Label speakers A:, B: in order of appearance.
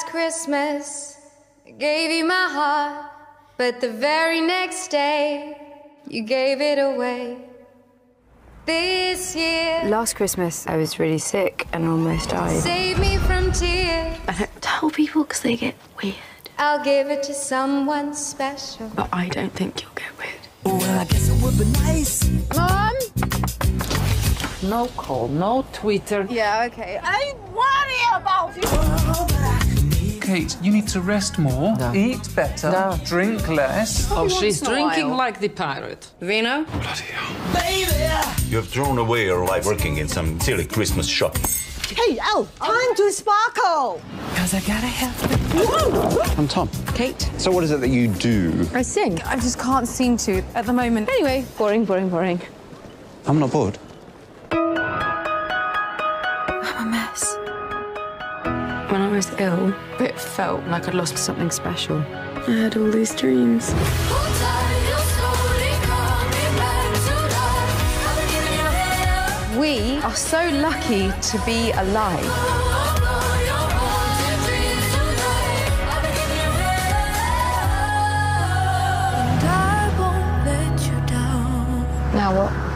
A: Last Christmas, I gave you my heart, but the very next day, you gave it away. This year,
B: Last Christmas, I was really sick and almost died.
A: save me from tears.
B: I don't tell people because they get weird.
A: I'll give it to someone special.
B: But I don't think you'll get weird.
C: Well, I guess it would be nice.
B: Mom?
D: No call, no Twitter.
B: Yeah, okay.
E: I worry about you.
F: Kate, you need to rest more, eat better, drink less.
D: Oh, she's drinking like the pirate.
B: Vino?
F: Bloody hell.
C: Baby!
G: You have thrown away your life working in some silly Christmas shop.
E: Hey, Al, time to sparkle.
C: Because I gotta have
H: I'm Tom.
B: Kate?
H: So what is it that you do?
B: I sing. I just can't seem to at the moment. Anyway, boring, boring, boring.
H: I'm not bored.
B: I'm a mess. When I was ill, it felt like I'd lost something special. I had all these dreams. We are so lucky to be alive. Now what?